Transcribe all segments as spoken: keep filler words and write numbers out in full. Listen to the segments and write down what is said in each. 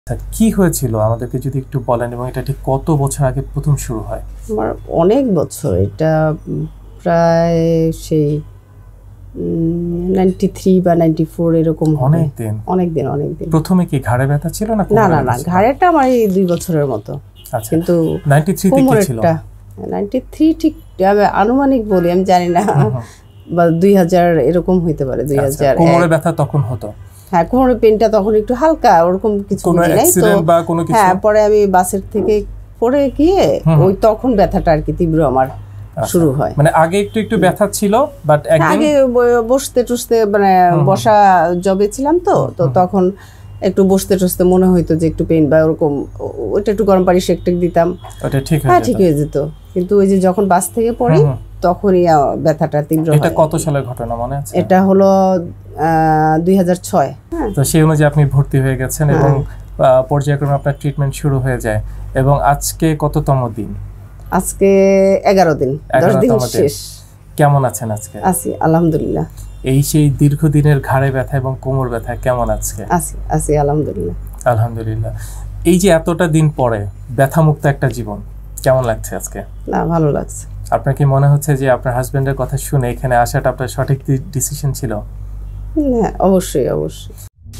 কি হয়েছিল আমাদেরকে যদি একটু বলেন এবং এটা ঠিক কত বছর আগে প্রথম শুরু হয়? আমার অনেক বছর, এটা প্রায় সেই নাইনটি থ্রি বা নাইনটি ফোর এরকম। অনেক দিন অনেক দিন অনেক দিন। প্রথমে কি ঘাড়ে ব্যথা ছিল না? না না না, ঘাড়েটা আমার এই দুই বছরের মতো। আচ্ছা, কিন্তু নাইনটি থ্রি তে কি ছিল? নাইনটি থ্রি ঠিক আনুমানিক বলি, আমি জানি না, বা দুই হাজার এরকম হইতে পারে। দুই হাজার কোমরে ব্যথা তখন হতো? হ্যাঁ, কোমরের পেনটা তখন একটু হালকা, ওরকম কিছু নাই তো। হ্যাঁ, পরে আমি বাসের থেকে পড়ে গিয়ে ওই তখন ব্যথাটা আর কি তীব্র আমার শুরু হয়। মানে আগে একটু একটু ব্যথা ছিল, বাট একদিন আগে বসতে টসতে মানে বসা জবে ছিলাম তো তো তখন একটু বসতে টসতে মনে হইতো যে একটু পেন বা ওরকম, ওইটা একটু গরম পানি সেক টেক দিতাম, ওটা ঠিক হয়ে হ্যাঁ ঠিক হয়ে যেত। কিন্তু ওই যে যখন বাস থেকে পড়ি তখনই ব্যথাটা তীব্র হয়। এটা কত সালের ঘটনা মনে আছে? এটা হলো দুই হাজার ছয়। তো সেই অনুযায়ী আপনি ভর্তি হয়ে গেছেন এবং পর্যায়ক্রমে আপনার ট্রিটমেন্ট শুরু হয়ে যায়। এবং আজকে কততম দিন? আজকে এগারো দিন, দশ দিন শেষ। কেমন আছেন আজকে? আছি আলহামদুলিল্লাহ। এই সেই দীর্ঘদিনের ঘাড়ে ব্যথা এবং কোমর ব্যথা কেমন আজকে? আছি আছি আলহামদুলিল্লাহ। আলহামদুলিল্লাহ। এই যে এতটা দিন পরে ব্যথা মুক্ত একটা জীবন, কেমন লাগছে আজকে? না, ভালো লাগছে। আপনার কি মনে হচ্ছে যে আপনার হাজবেন্ডের কথা শুনে এখানে আসাটা আপনার সঠিক ডিসিশন ছিল? হ্যাঁ, অবশ্যই অবশ্যই।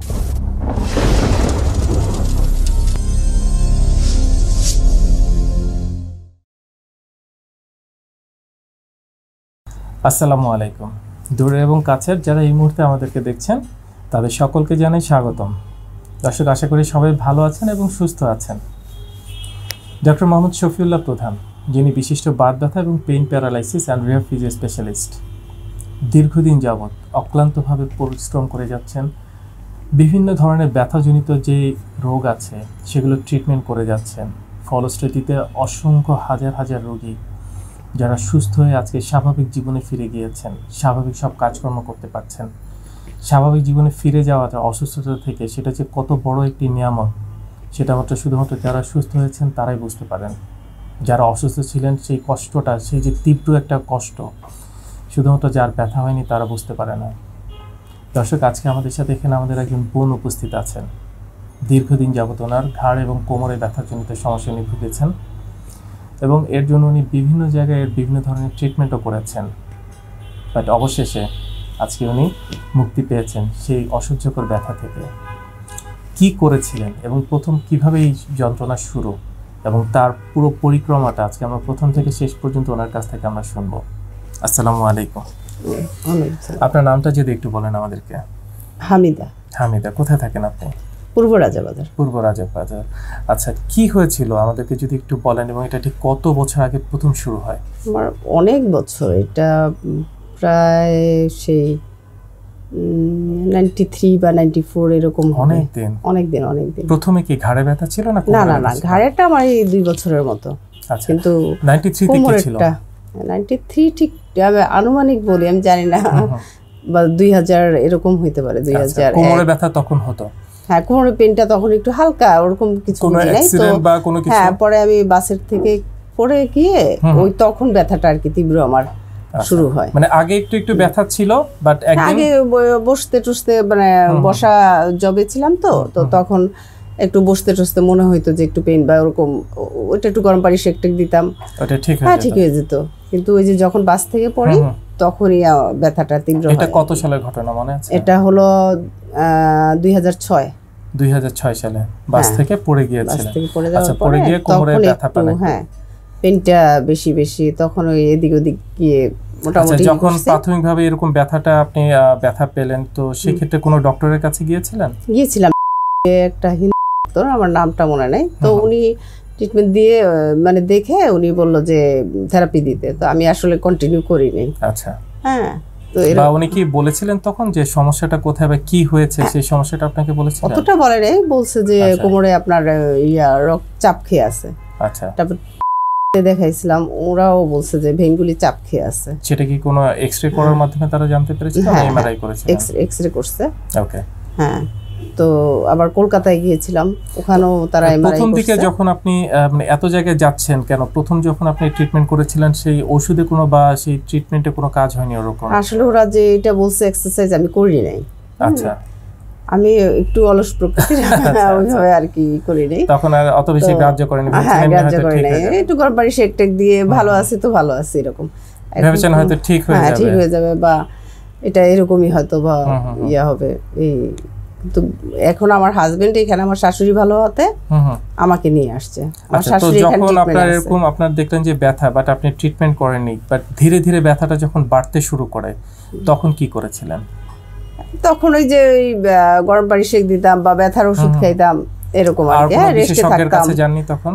আসসালামু আলাইকুম। দূরে এবং কাছের যারা এই মুহূর্তে আমাদেরকে দেখছেন তাদের সকলকে জানাই স্বাগতম। দর্শক, আশা করি সবাই ভালো আছেন এবং সুস্থ আছেন। ডক্টর মোহাম্মদ শফিউল্লাহ প্রধান, যিনি বিশিষ্ট বাত ব্যথা এবং pain paralysis and rehab physio specialist, দীর্ঘদিন যাবৎ অক্লান্তভাবে পরিশ্রম করে যাচ্ছেন। বিভিন্ন ধরনের ব্যথাজনিত যে রোগ আছে সেগুলো ট্রিটমেন্ট করে যাচ্ছেন। ফলশ্রুতিতে অসংখ্য হাজার হাজার রোগী যারা সুস্থ হয়ে আজকে স্বাভাবিক জীবনে ফিরে গিয়েছেন, স্বাভাবিক সব কাজকর্ম করতে পারছেন। স্বাভাবিক জীবনে ফিরে যাওয়াটা অসুস্থতা থেকে সেটা যে কত বড় একটি নিয়ামত, সেটা মাত্র শুধুমাত্র যারা সুস্থ হয়েছেন তারাই বুঝতে পারেন। যারা অসুস্থ ছিলেন সেই কষ্টটা, সেই যে তীব্র একটা কষ্ট, শুধুমাত্র যার ব্যথা হয়নি তারা বুঝতে পারে না। দর্শক, আজকে আমাদের সাথে এখানে আমাদের একজন বোন উপস্থিত আছেন। দীর্ঘদিন যাবত ওনার ঘাড় এবং কোমরে ব্যথাজনিত সমস্যা নিয়ে ভুগেছেন এবং এর জন্য উনি বিভিন্ন জায়গায় বিভিন্ন ধরনের ট্রিটমেন্টও করেছেন। বাট অবশেষে আজকে উনি মুক্তি পেয়েছেন সেই অসহ্যকর ব্যথা থেকে। কি করেছিলেন এবং প্রথম কিভাবে এই যন্ত্রণা শুরু এবং তার পুরো পরিক্রমাটা আজকে আমরা প্রথম থেকে শেষ পর্যন্ত ওনার কাছ থেকে আমরা শুনবো। আসসালামু আলাইকুম। আপনার নামটা যদি একটু বলেন আমাদেরকে। হামিদা। হামিদা, কোথায় থাকেন আপনি? পূর্ব রাজাবাজার। পূর্ব রাজাবাজার। আচ্ছা, কি হয়েছিল আমাদেরকে যদি একটু বলেন এবং এটা ঠিক কত বছর আগে প্রথম শুরু হয়? আমার অনেক বছর, এটা প্রায় সেই নাইনটি থ্রি বা নাইনটি ফোর এরকম। অনেক দিন অনেক দিন অনেক দিন। প্রথমে কি ঘাড়ে ব্যথা ছিল না? না না না, ঘাড়েটা আমার এই দুই বছরের মতো। আচ্ছা, কিন্তু নাইনটি থ্রি তে কি ছিল? নাইনটি থ্রি ঠিক আনুমানিক বলি, আমি জানি না, বা দুই হাজার এরকম হইতে পারে। দুই হাজার কোমরে ব্যথা তখন হতো? হ্যাঁ, কোমরের পেনটা তখন একটু হালকা, ওরকম কিছু নাই তো। হ্যাঁ, পরে আমি বাসের থেকে পড়ে গিয়ে ওই তখন ব্যথাটা আর কি তীব্র আমার শুরু হয়। মানে আগে একটু একটু ব্যথা ছিল, বাট একদিন আগে বসতে টসতে মানে বসা জবে ছিলাম তো তো তখন একটু বসতে টসতে মনে হইতো যে একটু পেন বা ওরকম, ওইটা একটু গরম পানি সেক টেক দিতাম, ওটা ঠিক হ্যাঁ ঠিক হয়ে যেত। কিন্তু ওই যে যখন বাস থেকে পড়ি তখনই ব্যথাটা তীব্র হয়। এটা কত সালের ঘটনা মনে আছে? এটা হলো দুই হাজার ছয়। দুই হাজার ছয় সালে বাস থেকে পড়ে গিয়েছিলেন? আচ্ছা, পড়ে গিয়ে কোমরে ব্যথা পেলেন? হ্যাঁ, পেনটা বেশি বেশি তখন ওই এদিক ওদিক গিয়ে মোটামুটি। যখন প্রাথমিকভাবে এরকম ব্যথাটা আপনি ব্যথা পেলেন, তো সেই ক্ষেত্রে কোনো ডক্টরের কাছে গিয়েছিলেন? গিয়েছিলাম, একটা হিন্দু ডক্টর, আমার নামটা মনে নাই, তো উনি ট্রিটমেন্ট দিয়ে মানে দেখে উনি বললো যে থেরাপি দিতে, তো আমি আসলে কন্টিনিউ করিনি। আচ্ছা, হ্যাঁ। তো বা উনি কি বলেছিলেন তখন যে সমস্যাটা কোথায় বা কি হয়েছে সেই সমস্যাটা আপনাকে বলেছিলেন? অতটা বলে নাই, বলছে যে কোমরে আপনার ইয়া রক্ত চাপ খেয়ে আছে। আচ্ছা, তারপর দেখাইছিলাম, ওরাও বলছে যে ভেইনগুলি চাপ খেয়ে আছে। সেটা কি কোনো এক্সরে করার মাধ্যমে তারা জানতে পেরেছিল না এমআরআই করেছিল? এক্সরে এক্সরে করছে। ওকে, হ্যাঁ। তো আবার কলকাতায় গিয়েছিলাম, ওখানেও তারা এমআরআই করছে। প্রথম দিকে যখন আপনি মানে এত জায়গায় যাচ্ছেন কেন, প্রথম যখন আপনি ট্রিটমেন্ট করেছিলেন সেই ওষুধে কোনো বা সেই ট্রিটমেন্টে কোনো কাজ হয়নি ওরকম? আসলে ওরা যে এটা বলছে এক্সারসাইজ আমি করি নাই। আচ্ছা, আমি একটু অলস প্রকৃতির, ওইভাবে আর কি করি নাই তখন, আর অত বেশি গ্রাহ্য করেনি। হ্যাঁ, গ্রাহ্য করি নাই, একটু গরম পানি শেক টেক দিয়ে ভালো আছে তো ভালো আছে এরকম ভেবেছেন হয়তো ঠিক হয়ে যাবে, ঠিক হয়ে যাবে বা এটা এরকমই হয়তো বা ইয়া হবে। এই কিন্তু এখন আমার হাজবেন্ড এখানে, আমার শাশুড়ি ভালো হতে আমাকে নিয়ে আসছে। আমার শাশুড়ি এখানে যখন আপনার এরকম আপনার দেখলেন যে ব্যথা, বাট আপনি ট্রিটমেন্ট করেননি, বাট ধীরে ধীরে ব্যথাটা যখন বাড়তে শুরু করে তখন কি করেছিলেন? তখন ওই যে গরম পানি শেক দিতাম বা ব্যথার ওষুধ খাইতাম এরকম আর কি। হ্যাঁ, রেস্টে থাকতাম। জাননি তখন?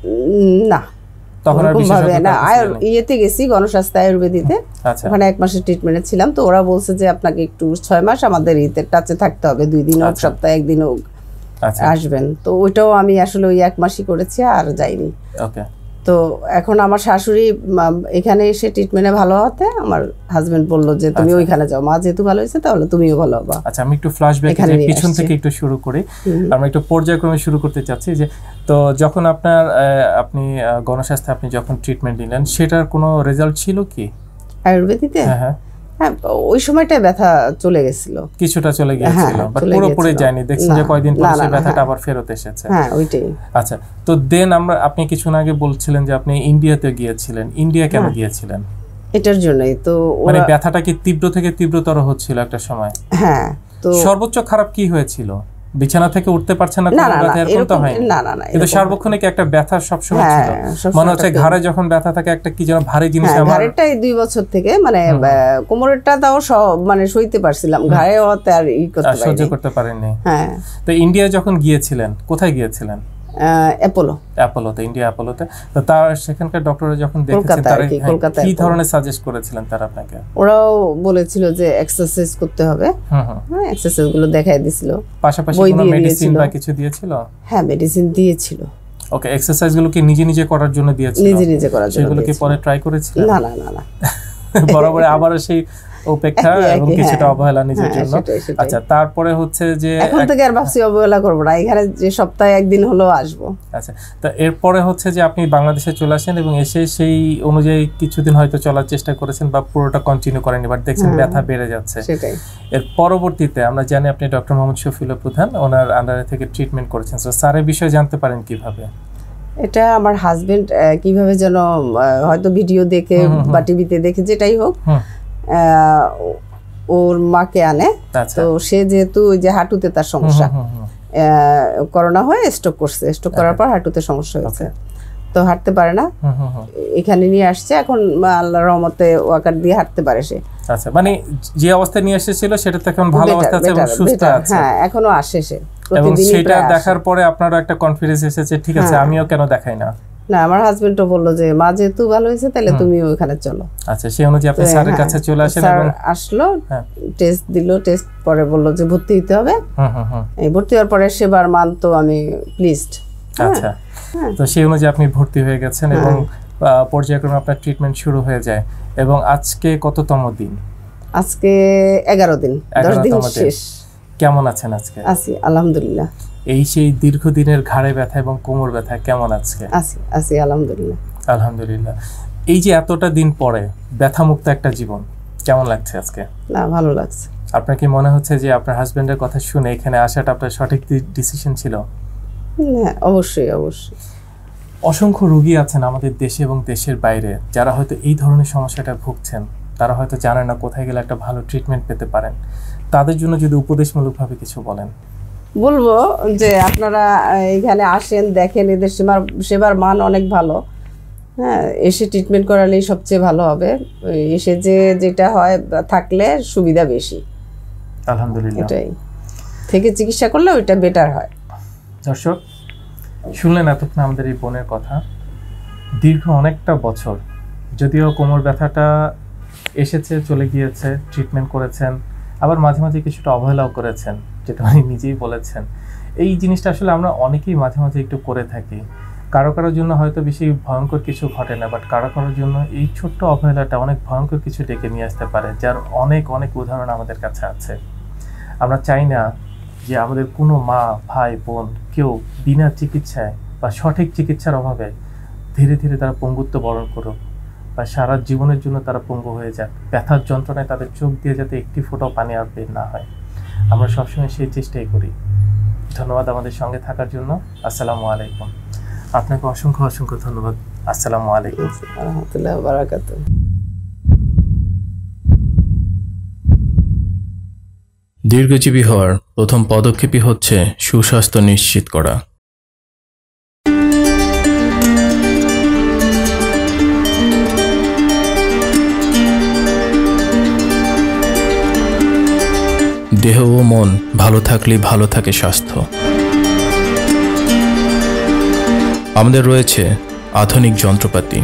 না, তখন আর ভাবে না। ইয়েতে গেছি গণস্বাস্থ্য আয়ুর্বেদিতে, ওখানে এক মাসের ট্রিটমেন্টে ছিলাম। তো ওরা বলছে যে আপনাকে একটু ছয় মাস আমাদের ইতে টাচে থাকতে হবে, দুই দিন হোক, সপ্তাহে একদিন হোক আসবেন। তো ওইটাও আমি আসলে ওই এক মাসই করেছি, আর যাইনি। ওকে। তো এখন আমার শাশুড়ি এখানে এসে ট্রিটমেন্টে ভালো হতে আমার হাজবেন্ড বলল যে তুমি ওইখানে যাও, মা যেহেতু ভালো হয়েছে তাহলে তুমিও ভালো হবা। আচ্ছা, আমি একটু ফ্ল্যাশব্যাক পিছন থেকে একটু শুরু করি, আমরা একটু পর্যায়ক্রমে শুরু করতে চাচ্ছি। যে তো যখন আপনার আপনি গণস্বাস্থ্যে আপনি যখন ট্রিটমেন্ট নিলেন, সেটার কোনো রেজাল্ট ছিল কি আয়ুর্বেদিতে? হ্যাঁ হ্যাঁ হ্যাঁ, ওই সময়টা ব্যথা চলে গেছিল, কিছুটা চলে গিয়েছিল, বাট পুরোপুরি যায়নি। দেখছেন যে কয়েকদিন পরে সেই ব্যথাটা আবার ফেরত এসেছে। হ্যাঁ, ওইটাই। আচ্ছা, তো দেন আমরা, আপনি কিছুক্ষণ আগে বলছিলেন যে আপনি ইন্ডিয়াতে গিয়েছিলেন। ইন্ডিয়া কেন গিয়েছিলেন? এটার জন্যই তো, মানে ব্যথাটা কি তীব্র থেকে তীব্রতর হচ্ছিল একটা সময়? হ্যাঁ। তো সর্বোচ্চ খারাপ কি হয়েছিল? বিছানা থেকে উঠতে পারছেন না, কোনো ব্যথা এরকম তো হয়নি? না না না, কিন্তু সার্বক্ষণিক একটা ব্যথা সব সময় ছিল। মনে হচ্ছে ঘাড়ে যখন ব্যথা থাকে একটা কি যেন ভারী জিনিস। আমার ঘাড়েরটাই দুই বছর থেকে, মানে কোমরেরটা তাও মানে সইতে পারছিলাম, ঘাড়ে হতে আর ই করতে পারিনি, সহ্য করতে পারেননি। হ্যাঁ। তো ইন্ডিয়া যখন গিয়েছিলেন, কোথায় গিয়েছিলেন? অ্যাপোলো। অ্যাপোলোতে, ইন্ডিয়া অ্যাপোলোতে। তো তার সেখানকার ডক্টররা যখন দেখেছেন, তারা কি ধরনের সাজেস্ট করেছিলেন তারা আপনাকে? ওরাও বলেছিল যে এক্সারসাইজ করতে হবে। হুম হুম, এক্সারসাইজ গুলো দেখাই দিছিল। পাশাপাশি কোনো মেডিসিন বা কিছু দিয়েছিল? হ্যাঁ, মেডিসিন দিয়েছিল। ওকে, এক্সারসাইজ গুলো কি নিজে নিজে করার জন্য দিয়েছিল? নিজে নিজে করার জন্য। সেগুলো কি পরে ট্রাই করেছিলেন? না না না না, বরাবর আবারও সেই উপেক্ষা এবং কিছুটা অবহেলা নিজের জন্য। আচ্ছা, তারপরে হচ্ছে যে এখন থেকে আর ভাবছি অবহেলা করব না, এখানে যে সপ্তাহে একদিন হলো আসবো। আচ্ছা, তো এরপরে হচ্ছে যে আপনি বাংলাদেশে চলে আসেন এবং এসে সেই অনুযায়ী কিছুদিন হয়তো চলার চেষ্টা করেছেন বা পুরোটা কন্টিনিউ করেননি, বাট দেখছেন ব্যথা বেড়ে যাচ্ছে। সেটাই। এর পরবর্তীতে আমরা জানি আপনি ডক্টর মোহাম্মদ শফিউল্লাহ প্রধান, ওনার আন্ডারে থেকে ট্রিটমেন্ট করেছেন। সো স্যারের বিষয়ে জানতে পারেন কিভাবে? এটা আমার হাজবেন্ড কিভাবে যেন হয়তো ভিডিও দেখে বা টিভিতে দেখে, যেটাই হোক, ওর মাকে আনে। তো সে যেহেতু ওই যে হাঁটুতে তার সমস্যা, করোনা হয়ে স্ট্রোক করছে, স্ট্রোক করার পর হাঁটুতে সমস্যা হয়েছে, তো হাঁটতে পারে না। এখানে নিয়ে আসছে, এখন আল্লাহর রহমতে ওয়াকার দিয়ে হাঁটতে পারে সে। আচ্ছা, মানে যে অবস্থায় নিয়ে এসেছিল সেটা তো এখন ভালো অবস্থা আছে এবং সুস্থ আছে। হ্যাঁ, এখনো আসে সে, এবং সেটা দেখার পরে আপনারও একটা কনফিডেন্স এসেছে, ঠিক আছে আমিও কেন দেখাই না। না, আমার হাজবেন্ডও বললো যে মা যেহেতু ভালো হয়েছে তাহলে তুমি ওখানে চলো। আচ্ছা, সেই অনুযায়ী আপনি স্যারের কাছে চলে আসেন এবং আসলো, টেস্ট দিল, টেস্ট পরে বললো যে ভর্তি হতে হবে। হুম হুম হুম, এই ভর্তি হওয়ার পরে সেবার মান তো আমি প্লিজড। আচ্ছা, তো সেই অনুযায়ী আপনি ভর্তি হয়ে গেছেন এবং পর্যায়ক্রমে আপনার ট্রিটমেন্ট শুরু হয়ে যায়। এবং আজকে কততম দিন? আজকে এগারো দিন, দশ দিন শেষ। কেমন আছেন আজকে? আছি আলহামদুলিল্লাহ। এই সেই দীর্ঘদিনের ঘাড়ে ব্যথা এবং কোমর ব্যথা কেমন আজকে? আছি আছি আলহামদুলিল্লাহ। আলহামদুলিল্লাহ। এই যে এতটা দিন পরে ব্যথা মুক্ত একটা জীবন, কেমন লাগছে আজকে? না, ভালো লাগছে। আপনার কি মনে হচ্ছে যে আপনার হাজবেন্ডের কথা শুনে এখানে আসাটা আপনার সঠিক ডিসিশন ছিল? হ্যাঁ, অবশ্যই অবশ্যই। অসংখ্য রোগী আছেন আমাদের দেশে এবং দেশের বাইরে যারা হয়তো এই ধরনের সমস্যাটা ভুগছেন, তারা হয়তো জানেন না কোথায় গেলে একটা ভালো ট্রিটমেন্ট পেতে পারেন। তাদের জন্য যদি উপদেশমূলকভাবে কিছু বলেন। বলবো যে আপনারা এখানে আসেন, দেখেন, এদের সেবার সেবার মান অনেক ভালো। হ্যাঁ, এসে ট্রিটমেন্ট করালেই সবচেয়ে ভালো হবে। এসে যে যেটা হয় থাকলে সুবিধা বেশি। আলহামদুলিল্লাহ, এটাই থেকে চিকিৎসা করলে ওইটা বেটার হয়। দর্শক শুনলেন এতক্ষণ আমাদের এই বোনের কথা। দীর্ঘ অনেকটা বছর, যদিও কোমর ব্যথাটা এসেছে চলে গিয়েছে, ট্রিটমেন্ট করেছেন, আবার মাঝে মাঝে কিছুটা অবহেলাও করেছেন, যেটা উনি নিজেই বলেছেন। এই জিনিসটা আসলে আমরা অনেকেই মাঝে মাঝে একটু করে থাকি। কারো কারোর জন্য হয়তো বেশি ভয়ঙ্কর কিছু ঘটে না, বাট কারো কারোর জন্য এই ছোট্ট অবহেলাটা অনেক ভয়ঙ্কর কিছু ডেকে নিয়ে আসতে পারে, যার অনেক অনেক উদাহরণ আমাদের কাছে আছে। আমরা চাই না যে আমাদের কোনো মা, ভাই, বোন কেউ বিনা চিকিৎসায় বা সঠিক চিকিৎসার অভাবে ধীরে ধীরে তারা পঙ্গুত্ব বরণ করুক বা সারা জীবনের জন্য তারা পঙ্গু হয়ে যাক। ব্যথার যন্ত্রণায় তাদের চোখ দিয়ে যাতে একটি ফোঁটাও পানি আর বের না হয়। আমরা সবসময় সেই চেষ্টাই করি। ধন্যবাদ আমাদের সঙ্গে থাকার জন্য। আসসালামু আলাইকুম। আপনাকে অসংখ্য অসংখ্য ধন্যবাদ। আসসালামু আলাইকুম ওয়া রাহমাতুল্লাহি ওয়া বারাকাতুহু। দীর্ঘজীবী হওয়ার প্রথম পদক্ষেপই হচ্ছে সুস্বাস্থ্য নিশ্চিত করা। দেহ ও মন ভালো থাকলেই ভালো থাকে স্বাস্থ্য। আমাদের রয়েছে আধুনিক যন্ত্রপাতি,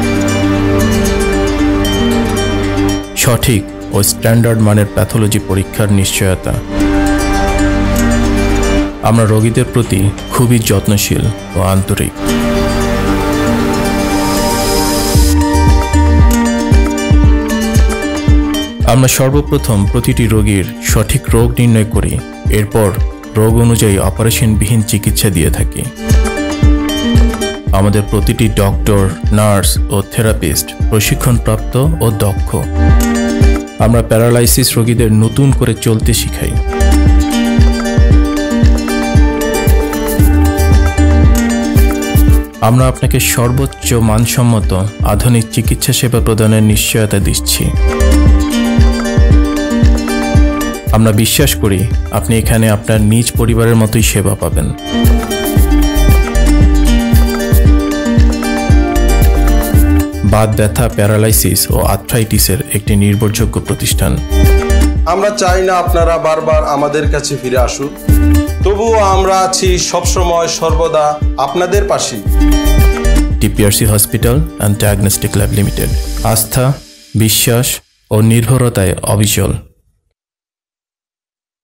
সঠিক ও স্ট্যান্ডার্ড মানের প্যাথোলজি পরীক্ষার নিশ্চয়তা। আমরা রোগীদের প্রতি খুবই যত্নশীল ও আন্তরিক। আমরা সর্বপ্রথম প্রতিটি রোগীর সঠিক রোগ নির্ণয় করি, এরপর রোগ অনুযায়ী অপারেশনবিহীন চিকিৎসা দিয়ে থাকি। আমাদের প্রতিটি ডক্টর, নার্স ও থেরাপিস্ট প্রশিক্ষণপ্রাপ্ত ও দক্ষ। আমরা প্যারালাইসিস রোগীদের নতুন করে চলতে শিখাই। আমরা আপনাকে সর্বোচ্চ মানসম্মত আধুনিক চিকিৎসা সেবা প্রদানের নিশ্চয়তা দিচ্ছি। আমরা বিশ্বাস করি আপনি এখানে আপনার নিজ পরিবারের মতোই সেবা পাবেন। বাত ব্যথা, প্যারালাইসিস ও আর্থ্রাইটিসের একটি নির্ভরযোগ্য প্রতিষ্ঠান। আমরা চাই না আপনারা বারবার আমাদের কাছে ফিরে আসুন, তবুও আমরা আছি সবসময় সর্বদা আপনাদের পাশে। TPRC hospital and diagnostic lab limited, আস্থা, বিশ্বাস ও নির্ভরতায় অবিচল।